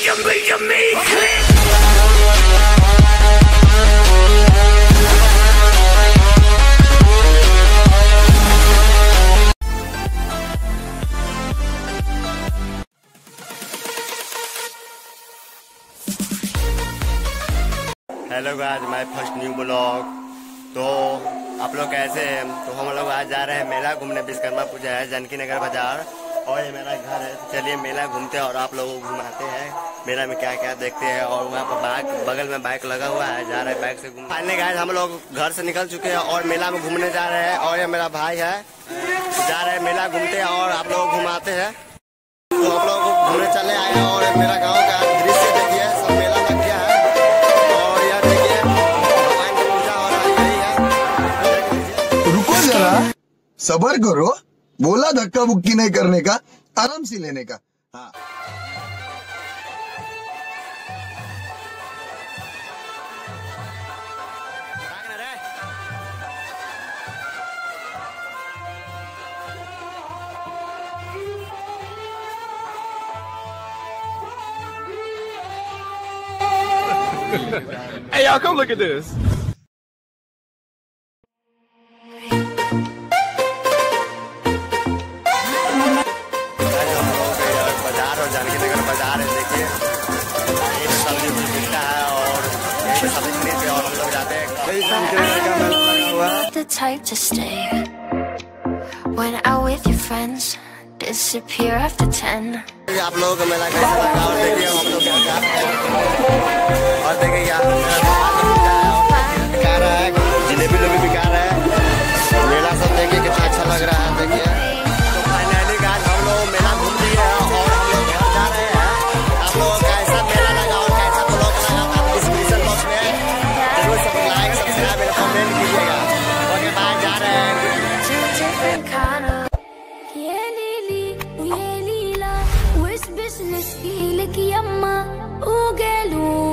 Hello guys, my first new blog. तो आप लोग कैसे हैं? तो हम लोग आज जा रहे हैं मेला घूमने। विश्वकर्मा पूजा है, जानकीनगर बाजार, और ये मेरा घर है। चलिए मेला घूमते हैं और आप लोगों को घुमाते हैं। मेला में क्या क्या देखते हैं। और वहाँ पर बाइक, बगल में बाइक लगा हुआ है, जा रहे हैं बाइक से घूमने। फाइनली गाइस हम लोग घर से निकल चुके हैं और मेला में घूमने जा रहे हैं। और ये मेरा भाई है, जा रहे हैं मेला घूमते हैं और आप लोग घुमाते हैं। तो आप लोग घूमने चले आए हैं। और मेरा गाँव का दृश्य देखिए, सब मेला लग गया है। सबर करो, बोला धक्का मुक्की नहीं करने का, आराम से लेने का। हाँ। Hey y'all, come look at this. Janakinagar बाजार है, देखिए यही पे सब्जी मिलता है और यही पे सब्जी खरीदते और हम लोग जाते हैं। The type to stay when out with your friends, disappear after 10. आप लोगों को मेला कैसा लगा और देखिए हम लोग क्या और देखिए क्या बिका रहा है, जिलेबी लोग भी बिका रहा है। मेला सब देखिए कितना अच्छा लग रहा है। देखिए तो फाइनली गाइस हम लोग मेला घूम लिए हैं और हम लोग घर जा रहे हैं। आप लोगों को कैसा मेला लगा और कैसा ब्लॉग लगा आप डिस्क्रिप्शन बॉक्स में जरूर सब लाइक सब्सक्राइब और कमेंट कीजिएगा। ओके बाय, जा रहे हैं। business, ki liki amma, ugelu.